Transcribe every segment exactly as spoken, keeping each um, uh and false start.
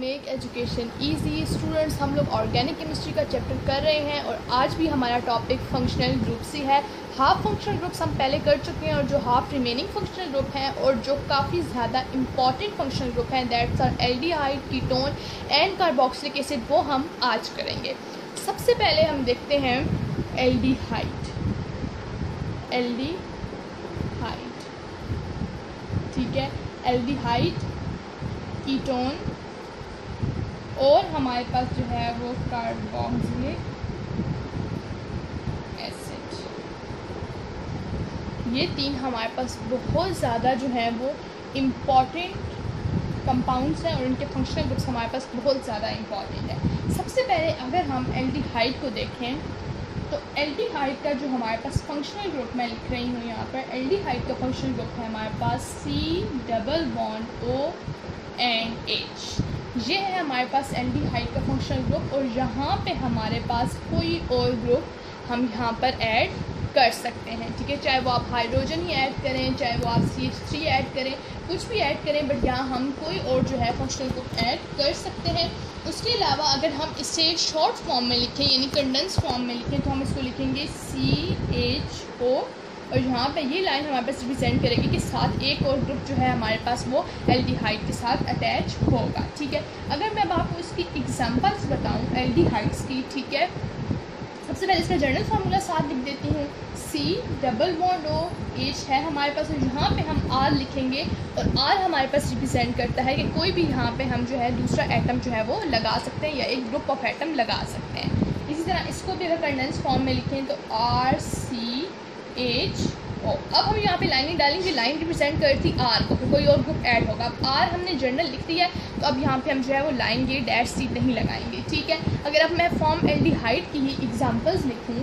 Make education easy. Students, हम लोग organic chemistry का चैप्टर कर रहे हैं और आज भी हमारा टॉपिक फंक्शनल ग्रुप्स ही है। हाफ फंक्शनल ग्रुप्स हम पहले कर चुके हैं और जो हाफ रिमेनिंग फंक्शनल ग्रुप हैं और जो काफ़ी ज़्यादा इंपॉर्टेंट फंक्शनल ग्रुप हैं that's are aldehyde, ketone and carboxylic acid, वो हम आज करेंगे। सबसे पहले हम देखते हैं एल्डिहाइड। एल्डिहाइड, ठीक है, एल्डिहाइड, कीटोन और हमारे पास जो है वो कार्बोक्सिलिक एसिड, ये तीन हमारे पास बहुत ज़्यादा जो है वो इम्पॉर्टेंट कंपाउंड्स हैं और इनके फंक्शनल ग्रुप्स हमारे पास बहुत ज़्यादा इम्पॉर्टेंट है। सबसे पहले अगर हम एल्डिहाइड को देखें तो एल्डिहाइड का जो हमारे पास फंक्शनल ग्रुप मैं लिख रही हूँ यहाँ पर, एल्डिहाइड का फंक्शनल ग्रुप है हमारे पास C double bond O and H. ये है हमारे पास एल्डिहाइड का फंक्शनल ग्रुप और यहाँ पे हमारे पास कोई और ग्रुप हम यहाँ पर ऐड कर सकते हैं, ठीक है। चाहे वो आप हाइड्रोजन ही ऐड करें, चाहे वो आप सी एच थ्री ऐड करें, कुछ भी ऐड करें, बट यहाँ हम कोई और जो है फंक्शनल ग्रुप ऐड कर सकते हैं। उसके अलावा अगर हम इसे शॉर्ट फॉर्म में लिखें यानी कंडेंस फॉर्म में लिखें तो हम इसको लिखेंगे सी एच ओ और यहाँ पे ये लाइन हमारे पास रिप्रेजेंट करेगी कि साथ एक और ग्रुप जो है हमारे पास वो एल्डिहाइड के साथ अटैच होगा, ठीक है। अगर मैं अब आपको इसकी एग्जांपल्स बताऊँ एल्डिहाइड्स की, ठीक है, सबसे पहले इसका जर्नल फार्मूला साथ लिख देती हूँ। C double bond O H है हमारे पास और यहाँ पे हम आर लिखेंगे और आर हमारे पास रिप्रेजेंट करता है कि कोई भी यहाँ पे हम जो है दूसरा एटम जो है वो लगा सकते हैं या एक ग्रुप ऑफ एटम लगा सकते हैं। इसी तरह इसको भी अगर कंडेंस फॉर्म में लिखें तो आर सी एच ओ। अब हम यहाँ पे लाइनिंग डालेंगे, लाइन रिप्रेजेंट करती आर को, फिर कोई और ग्रुप ऐड होगा। अब आर हमने जर्नल लिख दिया है तो अब यहाँ पे हम जो है वो लाइन ये डैश सी नहीं लगाएंगे, ठीक है। अगर अब मैं फॉर्म एल्डिहाइड की ही एग्जांपल्स लिखूँ,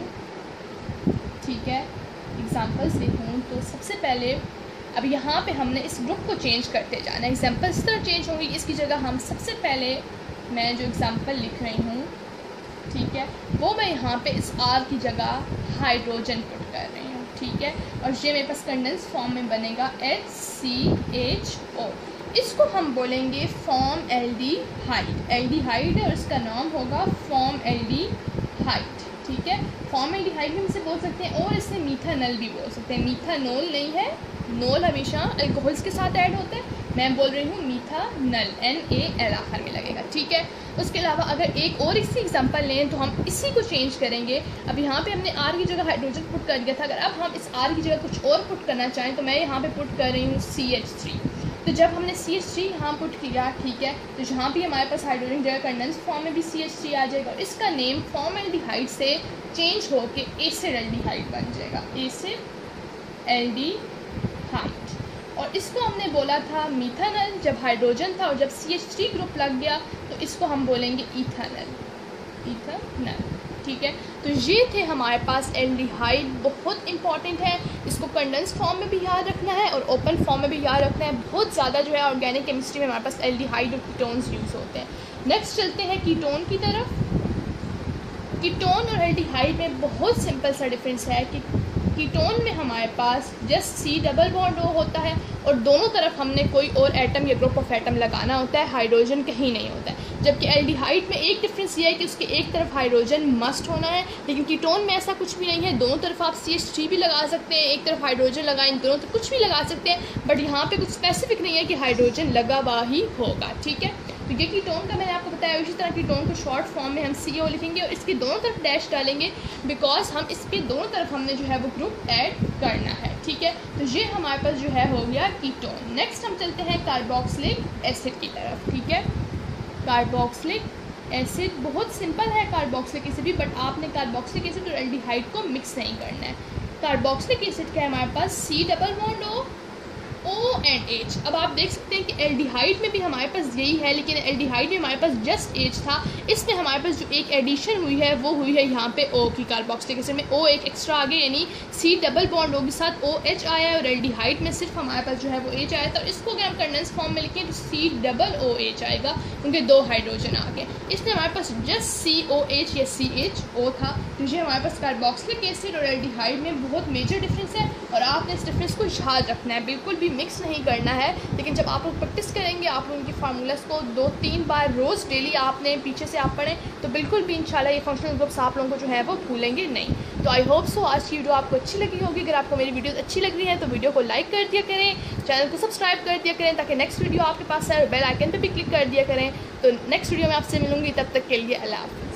ठीक है, एग्जांपल्स लिखूँ तो सबसे पहले अब यहाँ पे हमने इस ग्रुप को चेंज करते जाना है। एग्जांपल्स इस तरह चेंज होंगी, इसकी जगह हम सबसे पहले मैं जो एग्जांपल लिख रही हूँ, ठीक है, वो मैं यहाँ पे इस आर की जगह हाइड्रोजन पुट कर रही हूँ, ठीक है, और ये मेरे पास कंडेंस फॉर्म में बनेगा एच सी एच ओ। इसको हम बोलेंगे फॉर्म एल्डिहाइड। एल्डिहाइड है और इसका नाम होगा फॉर्म एल्डिहाइड, ठीक है। फॉर्म एल्डिहाइड भी इसे बोल सकते हैं और इसे मीथानल भी बोल सकते हैं। मीथानोल नहीं है, नोल हमेशा अल्कोहल्स के साथ ऐड होता है, मैं बोल रही हूँ मीथानल, एन ए एल आखिर में लगेगा, ठीक है। उसके अलावा अगर एक और इसी एग्जांपल लें तो हम इसी को चेंज करेंगे। अब यहाँ पे हमने आर की जगह हाइड्रोजन पुट कर दिया था, अगर अब हम इस आर की जगह कुछ और पुट करना चाहें तो मैं यहाँ पे पुट कर रही हूँ सी एच थ्री। तो जब हमने सी एच थ्री यहाँ पुट किया, ठीक है, तो जहाँ भी हमारे पास हाइड्रोजन जगह कंडेंस फॉर्म में भी सी एच थ्री आ जाएगा और इसका नेम फॉर्म एल्डिहाइड से चेंज हो के एसिड एल्डिहाइड बन जाएगा, एसिड एल्डिहाइड। और इसको हमने बोला था मीथानल जब हाइड्रोजन था और जब सी एच थ्री ग्रुप लग गया तो इसको हम बोलेंगे इथानल, इथानल, ठीक है। तो ये थे हमारे पास एल्डिहाइड, बहुत इंपॉर्टेंट है, इसको कंडेंस फॉर्म में भी याद रखना है और ओपन फॉर्म में भी याद रखना है। बहुत ज़्यादा जो है ऑर्गेनिक केमिस्ट्री में हमारे पास एल्डिहाइड और कीटोन्स यूज़ होते हैं। नेक्स्ट चलते हैं कीटोन की तरफ। कीटोन और एल्डिहाइड में बहुत सिंपल सा डिफरेंस है कि कीटोन में हमारे पास just C double bond O होता है और दोनों तरफ हमने कोई और एटम या ग्रुप ऑफ एटम लगाना होता है, हाइड्रोजन कहीं नहीं होता है। जबकि एल्डिहाइड में एक डिफरेंस ये है कि उसके एक तरफ हाइड्रोजन मस्ट होना है, लेकिन कीटोन में ऐसा कुछ भी नहीं है। दोनों तरफ आप सी एच थ्री भी लगा सकते हैं, एक तरफ हाइड्रोजन लगाएं, दोनों तरफ कुछ भी लगा सकते हैं, बट यहाँ पे कुछ स्पेसिफिक नहीं है कि हाइड्रोजन लगा हुआ ही होगा, ठीक है। तो ये कीटोन का मैंने आपको बताया। इसी तरह कीटोन को शॉर्ट फॉर्म में हम सी ओ लिखेंगे और इसके दोनों तरफ डैश डालेंगे बिकॉज हम इसके दोनों तरफ हमने जो है वो ग्रुप ऐड करना है, ठीक है। तो ये हमारे पास जो है हो गया कीटोन। नेक्स्ट हम चलते हैं कार्बोक्सिलिक एसिड की तरफ, ठीक है। कार्बोक्सिलिक एसिड बहुत सिंपल है, कार्बोक्सिलिक एसिड भी, बट आपने कार्बोक्सिलिक एसिड और एल्डिहाइड को मिक्स नहीं करना है। कार्बोक्सिलिक एसिड का है हमारे पास C double bond O O and H. अब आप देख सकते हैं कि एल्डिहाइड में भी हमारे पास यही है, लेकिन एल्डिहाइड में हमारे पास जस्ट एच था, इसमें हमारे पास जो एक एडिशन हुई है वो हुई है यहाँ पे ओ की। कार्बोक्सिलिक एसिड में ओ एक एक्स्ट्रा आ गई यानी सी डबल बॉन्ड ओ के साथ ओ एच आया है और एल्डिहाइड में सिर्फ हमारे पास जो है वो एच आया था। और इसको अगर हम कंडेंस फॉर्म में लिखें तो सी डबल ओ एच आएगा क्योंकि दो हाइड्रोजन आ गए। इसमें हमारे पास जस्ट सी ओ एच या सी एच ओ था। तो ये हमारे पास कार्बोक्सिलिक एसिड और एल्डिहाइड में बहुत मेजर डिफरेंस है और आपने इस डिफरेंस को याद रखना है, बिल्कुल भी मिक्स नहीं करना है, लेकिन जब आप लोग प्रैक्टिस करेंगे, आप लोग उनकी फार्मूलाज को दो तीन बार रोज़ डेली आपने पीछे से आप पढ़ें तो बिल्कुल भी इंशाल्लाह ये फंक्शनल ग्रुप्स आप लोगों को जो है वो भूलेंगे नहीं। तो आई होप सो आज की वीडियो आपको अच्छी लगी होगी। अगर आपको मेरी वीडियोस अच्छी लग रही है तो वीडियो को लाइक कर दिया करें, चैनल को सब्सक्राइब कर दिया करें ताकि नेक्स्ट वीडियो आपके पास है, और बेल आइकन पर भी क्लिक कर दिया करें। तो नेक्स्ट वीडियो में आपसे मिलूंगी, तब तक के लिए अल्लाह हाफ़िज़।